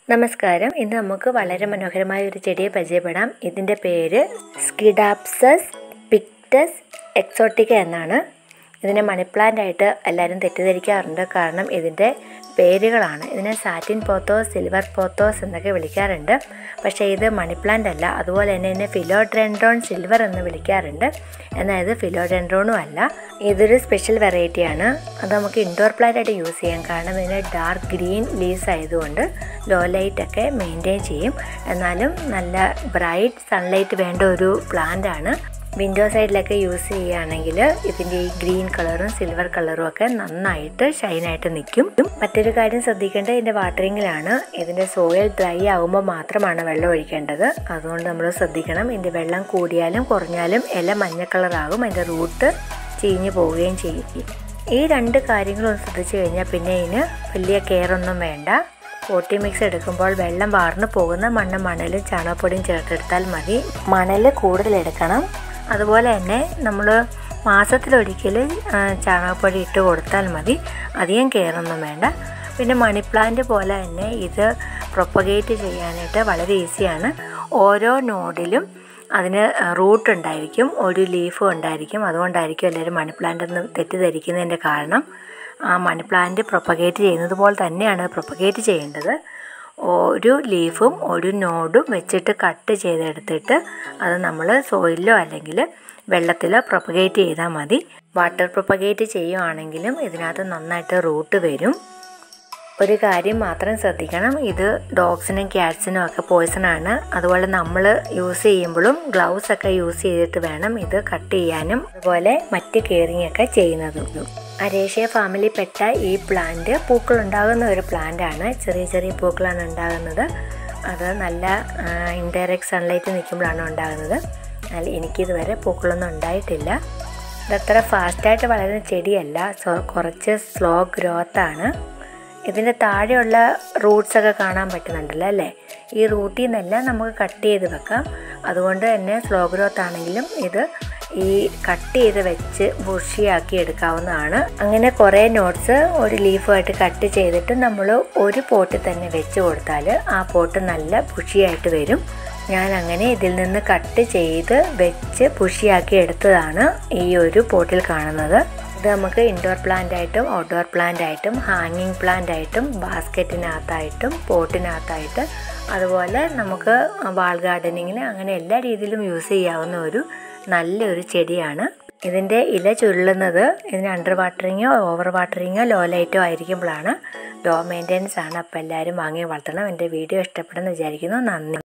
നമസ്കാരം. ഇന്ന് നമുക്ക് വളരെ മനോഹരമായ ഒരു ചെടിയെ പരിചയപ്പെടാം. ഇതിൻ്റെ പേര് സ്കിഡാപ്സസ് പിക്ടസ് എക്സോട്ടിക്ക എന്നാണ്. ഇതിനെ മണി പ്ലാന്റ് ആയിട്ട് എല്ലാവരും തെറ്റിദ്ധരിക്കാറുണ്ട്. കാരണം ഇതിൻ്റെ പേരുകളാണ്. ഇതിനെ സാറ്റിൻ പോത്തോസ്, സിൽവർ പോത്തോസ് എന്നൊക്കെ വിളിക്കാറുണ്ട്. പക്ഷേ ഇത് മണി പ്ലാന്റ് അല്ല. അതുപോലെ തന്നെ ഇതിനെ ഫിലോഡെൻഡ്രോൺ സിൽവർ എന്ന് വിളിക്കാറുണ്ട്. എന്നാൽ ഇത് ഫിലോഡെൻഡ്രോണും അല്ല. ഇതൊരു സ്പെഷ്യൽ വെറൈറ്റിയാണ്. അത് നമുക്ക് ഇൻഡോർ പ്ലാന്റ് ആയിട്ട് യൂസ് ചെയ്യാം. കാരണം ഇതിന് ഡാർക്ക് ഗ്രീൻ ലീവ്സ് ആയതുകൊണ്ട് ലോ ലൈറ്റ് ഒക്കെ മെയിൻറ്റെയിൻ ചെയ്യും. എന്നാലും നല്ല ബ്രൈറ്റ് സൺലൈറ്റ് വേണ്ട ഒരു പ്ലാന്റ് ആണ്. വിൻഡോ സൈഡിലൊക്കെ യൂസ് ചെയ്യുകയാണെങ്കിൽ ഇതിൻ്റെ ഈ ഗ്രീൻ കളറും സിൽവർ കളറും ഒക്കെ നന്നായിട്ട് ഷൈനായിട്ട് നിൽക്കും. മറ്റൊരു കാര്യം ശ്രദ്ധിക്കേണ്ടത് ഇതിൻ്റെ വാട്ടറിങ്ങിലാണ്. ഇതിൻ്റെ സോയിൽ ഡ്രൈ ആകുമ്പോൾ മാത്രമാണ് വെള്ളം ഒഴിക്കേണ്ടത്. അതുകൊണ്ട് നമ്മൾ ശ്രദ്ധിക്കണം. ഇതിൻ്റെ വെള്ളം കൂടിയാലും കുറഞ്ഞാലും ഇല മഞ്ഞ കളറാകും. അതിൻ്റെ റൂട്ട് ചീഞ്ഞു പോവുകയും ചെയ്യും. ഈ രണ്ട് കാര്യങ്ങളും ശ്രദ്ധിച്ചു കഴിഞ്ഞാൽ പിന്നെ ഇതിന് വലിയ കെയർ ഒന്നും വേണ്ട. പോട്ടി മിക്സ് എടുക്കുമ്പോൾ വെള്ളം വാർന്നു പോകുന്ന മണലും ചാണകപ്പൊടിയും ചേർത്തെടുത്താൽ മതി. മണൽ കൂടുതലെടുക്കണം. അതുപോലെ തന്നെ നമ്മൾ മാസത്തിലൊരിക്കൽ ചാണകപ്പൊടി ഇട്ട് കൊടുത്താൽ മതി. അധികം കെയറൊന്നും വേണ്ട. പിന്നെ മണി പ്ലാന്റ് പോലെ തന്നെ ഇത് പ്രൊപ്പഗേറ്റ് ചെയ്യാനായിട്ട് വളരെ ഈസിയാണ്. ഓരോ നോഡിലും അതിന് റൂട്ട് ഉണ്ടായിരിക്കും, ഒരു ലീഫും ഉണ്ടായിരിക്കും. അതുകൊണ്ടായിരിക്കും എല്ലാവരും മണി പ്ലാന്റ് എന്ന് തെറ്റിദ്ധരിക്കുന്നതിൻ്റെ കാരണം. ആ മണി പ്ലാന്റ് പ്രൊപ്പഗേറ്റ് ചെയ്യുന്നത് പോലെ തന്നെയാണ് പ്രൊപ്പഗേറ്റ് ചെയ്യേണ്ടത്. ഒരു ലീഫും ഒരു നോഡും വെച്ചിട്ട് കട്ട് ചെയ്തെടുത്തിട്ട് അത് നമ്മൾ സോയിലോ അല്ലെങ്കിൽ വെള്ളത്തിലോ പ്രൊപ്പഗേറ്റ് ചെയ്താൽ മതി. വാട്ടർ പ്രൊപ്പഗേറ്റ് ചെയ്യുവാണെങ്കിലും ഇതിനകത്ത് നന്നായിട്ട് റൂട്ട് വരും. ഒരു കാര്യം മാത്രം ശ്രദ്ധിക്കണം. ഇത് ഡോഗ്സിനും ക്യാറ്റ്സിനും ഒക്കെ പോയ്സണാണ്. അതുപോലെ നമ്മൾ യൂസ് ചെയ്യുമ്പോഴും ഗ്ലൗസ് ഒക്കെ യൂസ് ചെയ്തിട്ട് വേണം ഇത് കട്ട് ചെയ്യാനും അതുപോലെ മറ്റ് കെയറിങ് ഒക്കെ ചെയ്യുന്നതും. അരേഷ്യ ഫാമിലിപ്പെട്ട ഈ പ്ലാന്റ് പൂക്കളുണ്ടാകുന്ന ഒരു പ്ലാന്റ് ആണ്. ചെറിയ ചെറിയ പൂക്കളാണ് ഉണ്ടാകുന്നത്. അത് നല്ല ഇൻഡയറക്റ്റ് സൺലൈറ്റ് നിൽക്കുമ്പോഴാണ് ഉണ്ടാകുന്നത്. എന്നാൽ എനിക്കിതുവരെ പൂക്കളൊന്നും ഉണ്ടായിട്ടില്ല. ഇതത്ര ഫാസ്റ്റായിട്ട് വളരുന്ന ചെടിയല്ല. കുറച്ച് സ്ലോ ഗ്രോത്താണ്. ഇതിൻ്റെ താഴെയുള്ള റൂട്ട്സൊക്കെ കാണാൻ പറ്റുന്നുണ്ടല്ലോ അല്ലേ? ഈ റൂട്ടിൽ നിന്നെല്ലാം നമുക്ക് കട്ട് ചെയ്ത് വെക്കാം. അതുകൊണ്ട് തന്നെ സ്ലോ ഗ്രോത്ത് ആണെങ്കിലും ഇത് ഈ കട്ട് ചെയ്ത് വെച്ച് ബുഷിയാക്കി എടുക്കാവുന്നതാണ്. അങ്ങനെ കുറേ നോട്ട്സ് ഒരു ലീഫുമായിട്ട് കട്ട് ചെയ്തിട്ട് നമ്മൾ ഒരു പോട്ടിൽ തന്നെ വെച്ച് കൊടുത്താൽ ആ പോട്ട് നല്ല ബുഷിയായിട്ട് വരും. ഞാൻ അങ്ങനെ ഇതിൽ നിന്ന് കട്ട് ചെയ്ത് വെച്ച് ബുഷിയാക്കി എടുത്തതാണ് ഈ ഒരു പോട്ടിൽ കാണുന്നത്. ഇത് നമുക്ക് ഇൻഡോർ പ്ലാന്റ് ആയിട്ടും ഔട്ട്ഡോർ പ്ലാന്റ് ആയിട്ടും ഹാങ്ങിങ് പ്ലാന്റ് ആയിട്ടും ബാസ്ക്കറ്റിനകത്തായിട്ടും പോട്ടിനകത്തായിട്ട് അതുപോലെ നമുക്ക് വാൾ ഗാർഡനിങ്ങിന് അങ്ങനെ എല്ലാ രീതിയിലും യൂസ് ചെയ്യാവുന്ന ഒരു നല്ലൊരു ചെടിയാണ്. ഇതിൻ്റെ ഇല ചുരുളുന്നത് ഇതിന് അണ്ടർ വാട്ടറിങ്ങോ ഓവർ വാട്ടറിങ്ങോ ലോ ലൈറ്റോ ആയിരിക്കുമ്പോഴാണ്. ലോ മെയിൻ്റെനൻസ് ആണ്. അപ്പോൾ എല്ലാവരും വാങ്ങി വളർത്തണം. എൻ്റെ വീഡിയോ ഇഷ്ടപ്പെടുമെന്ന് വിചാരിക്കുന്നു. നന്ദി.